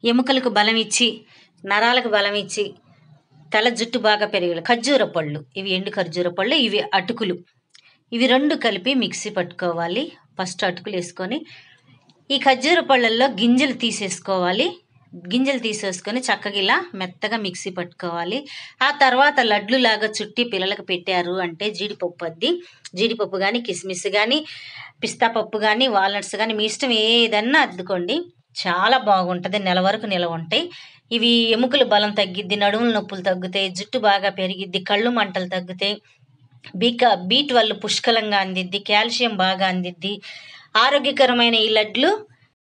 ఎముకలకు బలం ఇచ్చి, నరాలకు బలం ఇచ్చి, తల జుట్టు బాగా పెరిగే ఖర్జూర పళ్ళు, ఇవి ఎండు ఖర్జూర పళ్ళు, ఇవి అటుకులు, ఇవి 2 కలిపి మిక్సీ పట్టుకోవాలి. ఫస్ట్ అటుకులు వేసుకొని ఈ ఖర్జూర పళ్ళల్లో గింజలు తీసేసుకోవాలి. గింజలు తీసేసుకొని చక్కగా ఇలా మెత్తగా మిక్సీ పట్టుకోవాలి. ఆ తర్వాత లడ్లు లాగా చుట్టి పిల్లలకు పెట్టారు అంటే జీడిపప్పు కానీ, కిస్మిస్ కానీ, పిస్తా పప్పు కానీ, వాల్నట్స్ కానీ, మీ ఇష్టం ఏదన్నా అద్దుకోండి. చాలా బాగుంటుంది, నెల వరకు నిలవ ఉంటాయి. ఇవి ఎముకల బలం తగ్గిద్ది, నడుముల నొప్పులు తగ్గుతాయి, జుట్టు బాగా పెరిగిద్ది, కళ్ళు మంటలు తగ్గుతాయి, B12 పుష్కలంగా అందిద్ది, కాల్షియం బాగా అందిద్ది. ఆరోగ్యకరమైన ఈ లడ్లు